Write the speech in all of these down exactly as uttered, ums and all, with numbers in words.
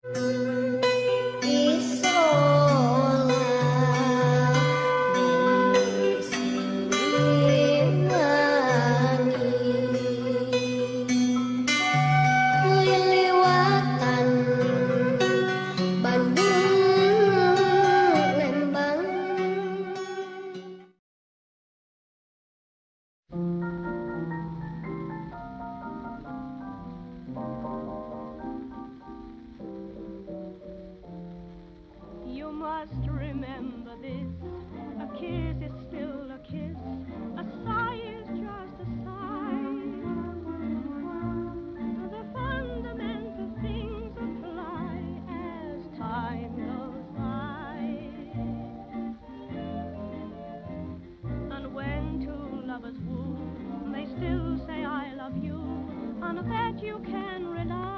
You must remember this, a kiss is still a kiss, a sigh is just a sigh. The fundamental things apply as time goes by. And when two lovers woo, they still say I love you, on that you can rely.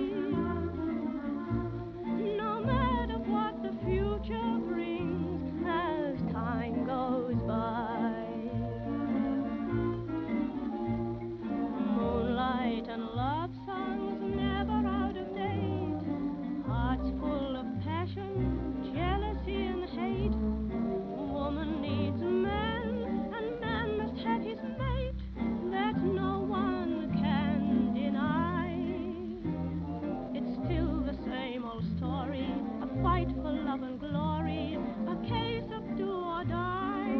Future brings as time goes by. Moonlight and love songs never out of date, hearts full of passion, jealousy and hate. Woman needs a man, and man must have his mate, that no one can deny. It's still the same old story, a fight for love and glory, a case of do or die.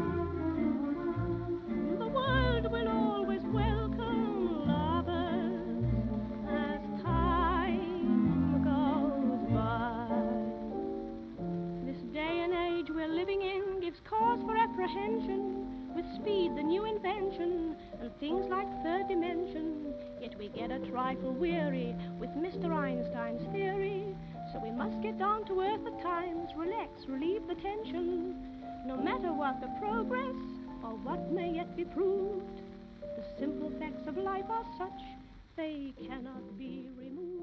The world will always welcome lovers as time goes by. This day and age we're living in gives cause for apprehension, with speed the new invention and things like third dimension. Yet we get a trifle weary with Mister Einstein's theory. So we must get down to earth at times, relax, relieve the tension. No matter what the progress, or what may yet be proved, the simple facts of life are such, they cannot be removed.